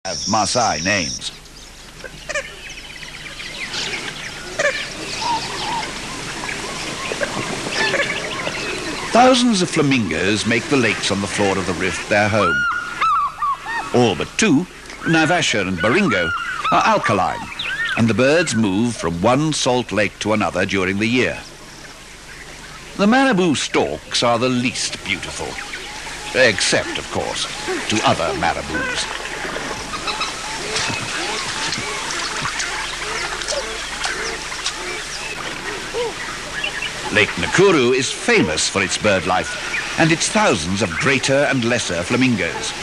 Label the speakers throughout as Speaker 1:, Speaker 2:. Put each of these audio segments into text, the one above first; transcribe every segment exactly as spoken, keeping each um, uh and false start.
Speaker 1: have Maasai names. Thousands of flamingos make the lakes on the floor of the rift their home. All but two, Naivasha and Baringo, are alkaline, and the birds move from one salt lake to another during the year. The marabou storks are the least beautiful, except, of course, to other marabous. Lake Nakuru is famous for its bird life and its thousands of greater and lesser flamingos.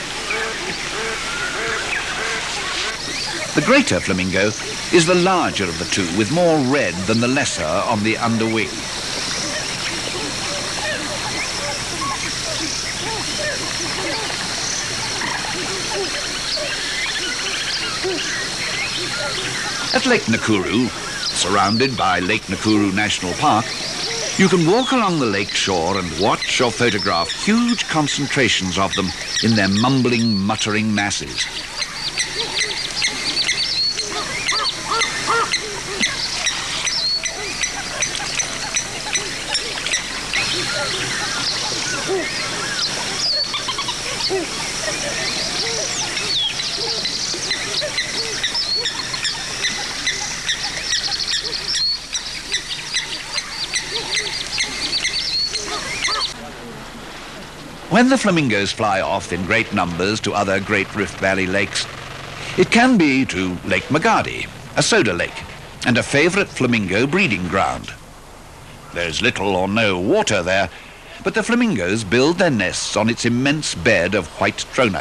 Speaker 1: The greater flamingo is the larger of the two, with more red than the lesser on the underwing. At Lake Nakuru, surrounded by Lake Nakuru National Park, you can walk along the lake shore and watch or photograph huge concentrations of them in their mumbling, muttering masses. When the flamingos fly off in great numbers to other Great Rift Valley lakes, it can be to Lake Magadi, a soda lake, and a favourite flamingo breeding ground. There's little or no water there, but the flamingos build their nests on its immense bed of white trona.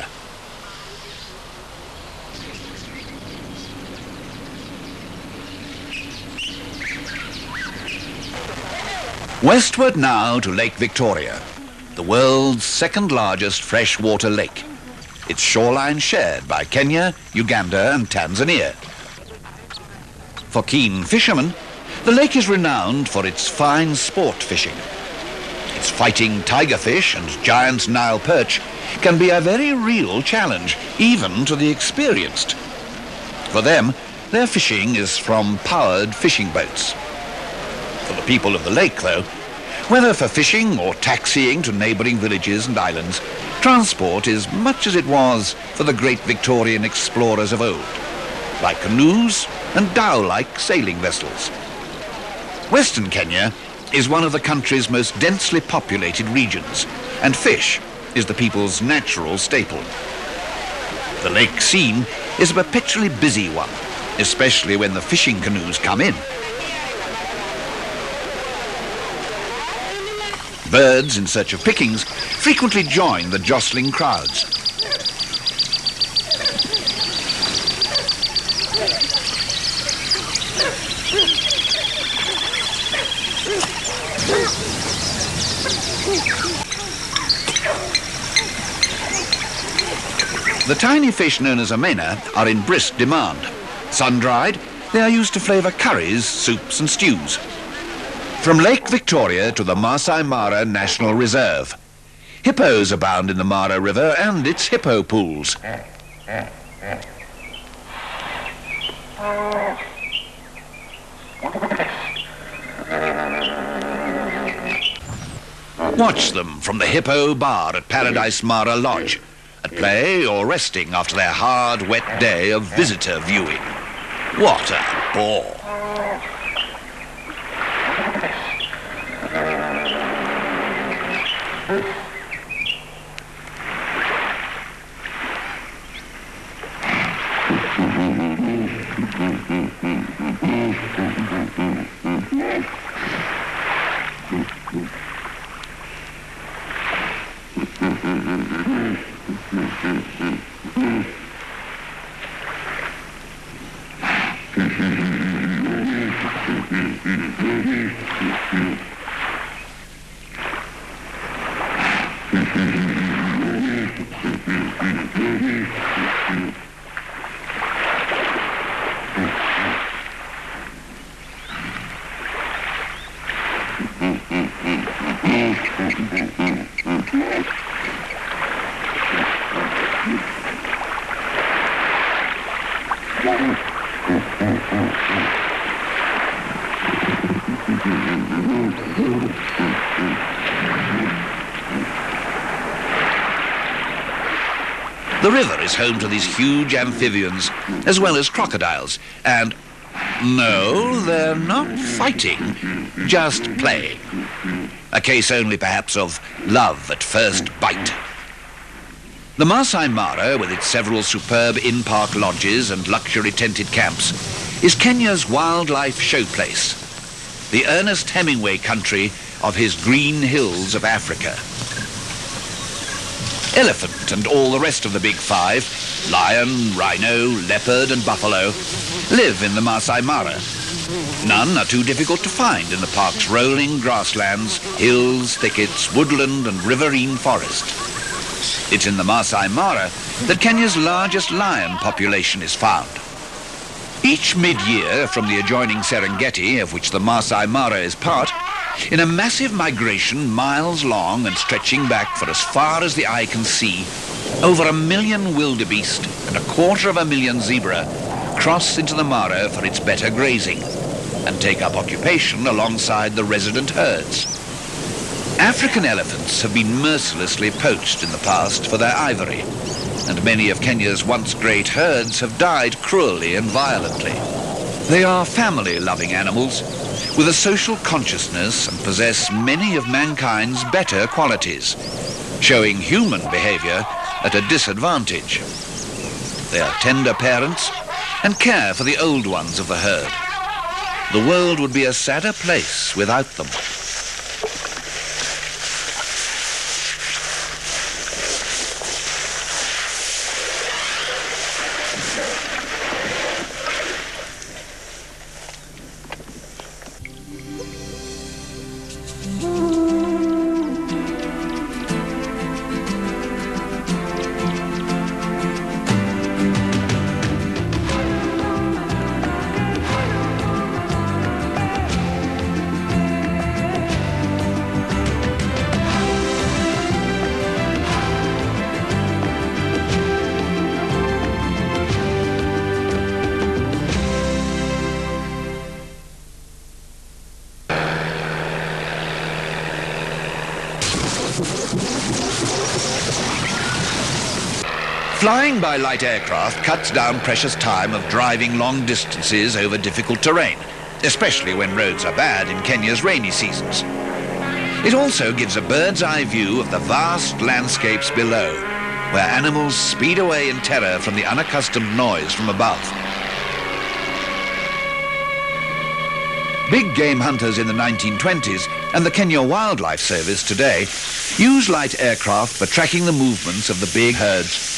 Speaker 1: Westward now to Lake Victoria, the world's second largest freshwater lake. Its shoreline shared by Kenya, Uganda and Tanzania. For keen fishermen, the lake is renowned for its fine sport fishing. Its fighting tigerfish and giant Nile perch can be a very real challenge, even to the experienced. For them, their fishing is from powered fishing boats. For the people of the lake, though, whether for fishing or taxiing to neighbouring villages and islands, transport is much as it was for the great Victorian explorers of old, like canoes and dhow-like sailing vessels. Western Kenya is one of the country's most densely populated regions, and fish is the people's natural staple. The lake scene is a perpetually busy one, especially when the fishing canoes come in. Birds in search of pickings frequently join the jostling crowds. The tiny fish known as omena are in brisk demand. Sun-dried, they are used to flavour curries, soups and stews. From Lake Victoria to the Masai Mara National Reserve. Hippos abound in the Mara River and its hippo pools. Watch them from the Hippo Bar at Paradise Mara Lodge, at play or resting after their hard, wet day of visitor viewing. What a bore! The river is home to these huge amphibians, as well as crocodiles, and no, they're not fighting, just playing. A case only, perhaps, of love at first bite. The Masai Mara, with its several superb in-park lodges and luxury-tented camps, is Kenya's wildlife showplace, the Ernest Hemingway country of his green hills of Africa. Elephant and all the rest of the big five, lion, rhino, leopard and buffalo, live in the Masai Mara. None are too difficult to find in the park's rolling grasslands, hills, thickets, woodland and riverine forest. It's in the Masai Mara that Kenya's largest lion population is found. Each mid-year from the adjoining Serengeti, of which the Masai Mara is part, in a massive migration miles long and stretching back for as far as the eye can see, over a million wildebeest and a quarter of a million zebra cross into the Mara for its better grazing and take up occupation alongside the resident herds. African elephants have been mercilessly poached in the past for their ivory, and many of Kenya's once great herds have died cruelly and violently. They are family-loving animals with a social consciousness and possess many of mankind's better qualities, showing human behavior at a disadvantage. They are tender parents and care for the old ones of the herd. The world would be a sadder place without them. Flying by light aircraft cuts down precious time of driving long distances over difficult terrain, especially when roads are bad in Kenya's rainy seasons. It also gives a bird's eye view of the vast landscapes below, where animals speed away in terror from the unaccustomed noise from above. Big game hunters in the nineteen twenties and the Kenya Wildlife Service today use light aircraft for tracking the movements of the big herds.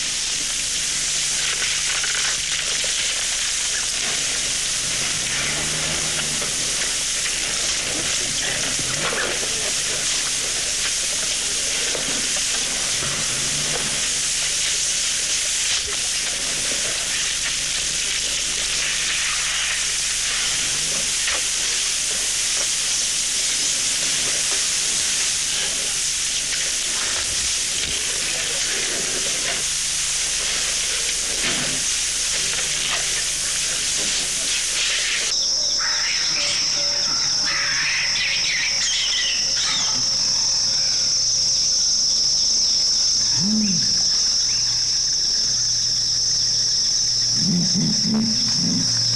Speaker 2: Mm-hmm.